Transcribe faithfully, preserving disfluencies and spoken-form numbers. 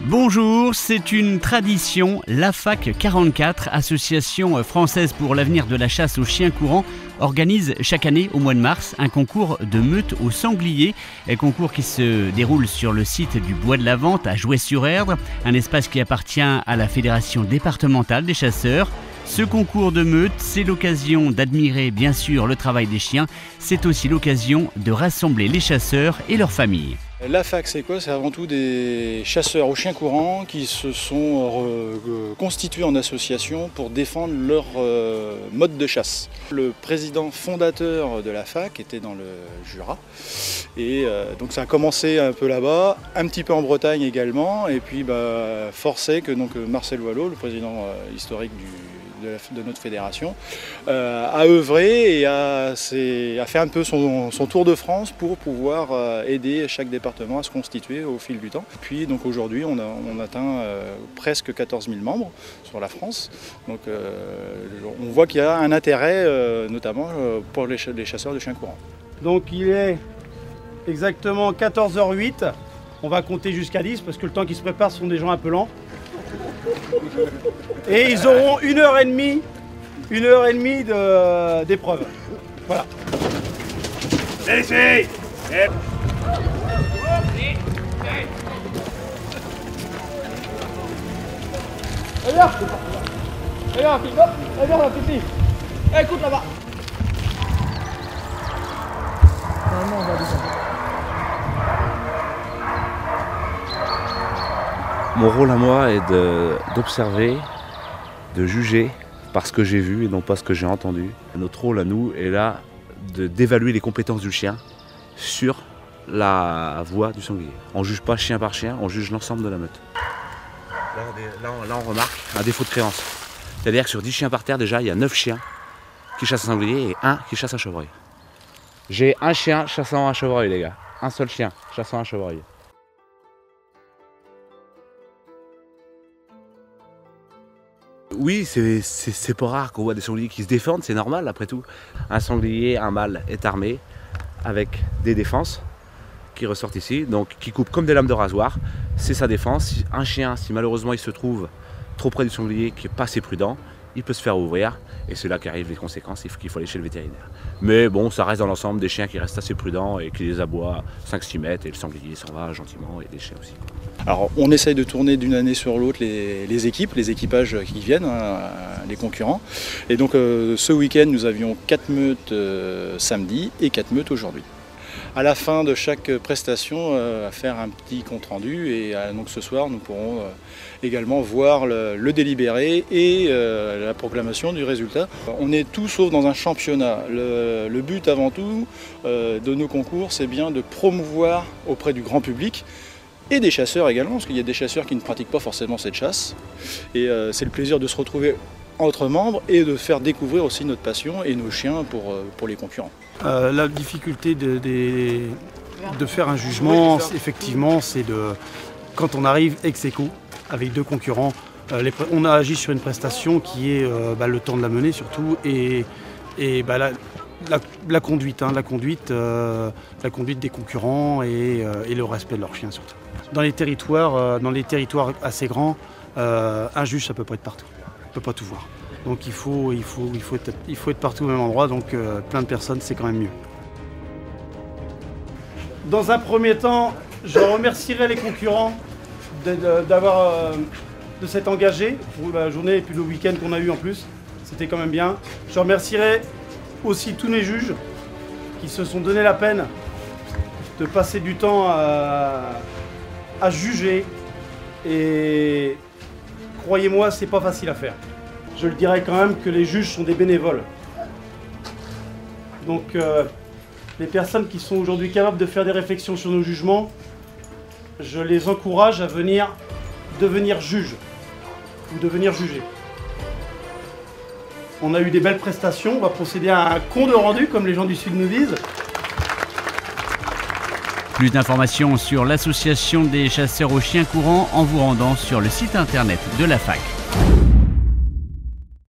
Bonjour, c'est une tradition. L'A F A C quarante-quatre, Association française pour l'avenir de la chasse aux chiens courants, organise chaque année au mois de mars un concours de meute aux sangliers. Un concours qui se déroule sur le site du Bois de la Vente à Jouet-sur-Erdre, un espace qui appartient à la Fédération départementale des chasseurs. Ce concours de meute, c'est l'occasion d'admirer bien sûr le travail des chiens, c'est aussi l'occasion de rassembler les chasseurs et leurs familles. L'A F A C, c'est quoi? C'est avant tout des chasseurs aux chiens courants qui se sont euh, constitués en association pour défendre leur euh, mode de chasse. Le président fondateur de l'A F A C était dans le Jura et euh, donc ça a commencé un peu là-bas, un petit peu en Bretagne également, et puis bah, force est que donc, Marcel Wallot, le président euh, historique du De, la, de notre fédération, euh, a œuvré et a, a fait un peu son, son tour de France pour pouvoir euh, aider chaque département à se constituer au fil du temps. Puis donc aujourd'hui on, on atteint euh, presque quatorze mille membres sur la France. Donc euh, on voit qu'il y a un intérêt euh, notamment euh, pour les, les chasseurs de chiens courants. Donc il est exactement quatorze heures huit. On va compter jusqu'à dix parce que le temps qu'ils se préparent sont des gens un peu lents. Et ils auront une heure et demie, une heure et demie de, d'épreuve. Voilà. Allez, viens, allez, viens, pipi, allez, viens, là, pipi. Allez, écoute là-bas. Non, non, on va descendre. Mon rôle à moi est de, d'observer, de juger par ce que j'ai vu et non pas ce que j'ai entendu. Notre rôle à nous est là de, d'évaluer les compétences du chien sur la voix du sanglier. On ne juge pas chien par chien, on juge l'ensemble de la meute. Là, là, on, là on remarque un défaut de créance. C'est-à-dire que sur dix chiens par terre, déjà, il y a neuf chiens qui chassent un sanglier et un qui chasse un chevreuil. J'ai un chien chassant un chevreuil, les gars. Un seul chien chassant un chevreuil. Oui, c'est, c'est, c'est pas rare qu'on voit des sangliers qui se défendent, c'est normal après tout. Un sanglier, un mâle, est armé avec des défenses qui ressortent ici, donc qui coupent comme des lames de rasoir. C'est sa défense. Un chien, si malheureusement il se trouve trop près du sanglier, qui n'est pas assez prudent, il peut se faire ouvrir et c'est là qu'arrivent les conséquences, il faut, qu'il faut aller chez le vétérinaire. Mais bon, ça reste dans l'ensemble des chiens qui restent assez prudents et qui les aboient cinq six mètres et le sanglier s'en va gentiment et des chiens aussi. Alors on essaye de tourner d'une année sur l'autre les, les équipes, les équipages qui viennent, hein, les concurrents. Et donc euh, ce week-end nous avions quatre meutes euh, samedi et quatre meutes aujourd'hui. À la fin de chaque prestation, euh, à faire un petit compte rendu et euh, donc ce soir nous pourrons euh, également voir le, le délibéré et euh, la proclamation du résultat. On est tout sauf dans un championnat. Le, le but avant tout euh, de nos concours, c'est bien de promouvoir auprès du grand public et des chasseurs également, parce qu'il y a des chasseurs qui ne pratiquent pas forcément cette chasse. Et euh, c'est le plaisir de se retrouver entre membres et de faire découvrir aussi notre passion et nos chiens pour, euh, pour les concurrents. Euh, la difficulté de, de, de faire un jugement, effectivement, c'est de quand on arrive ex aequo avec deux concurrents, euh, les, on a agi sur une prestation qui est euh, bah, le temps de la mener surtout et, et bah, la, la, la conduite, hein, la, conduite euh, la conduite des concurrents et, euh, et le respect de leurs chiens surtout. Dans les territoires, euh, dans les territoires assez grands, euh, un juge ça peut pas être partout, on peut pas tout voir. Donc il faut, il faut, il faut, être, il faut être partout au même endroit, donc euh, plein de personnes, c'est quand même mieux. Dans un premier temps, je remercierai les concurrents de, de, d'avoir, euh, de s'être engagés pour la journée et puis le week-end qu'on a eu en plus. C'était quand même bien. Je remercierai aussi tous mes juges qui se sont donné la peine de passer du temps à, à juger. Et croyez-moi, c'est pas facile à faire. Je le dirais quand même que les juges sont des bénévoles. Donc euh, les personnes qui sont aujourd'hui capables de faire des réflexions sur nos jugements, je les encourage à venir devenir juges ou devenir jugés. On a eu des belles prestations, on va procéder à un compte rendu comme les gens du Sud nous disent. Plus d'informations sur l'association des chasseurs aux chiens courants en vous rendant sur le site internet de l'A F A C.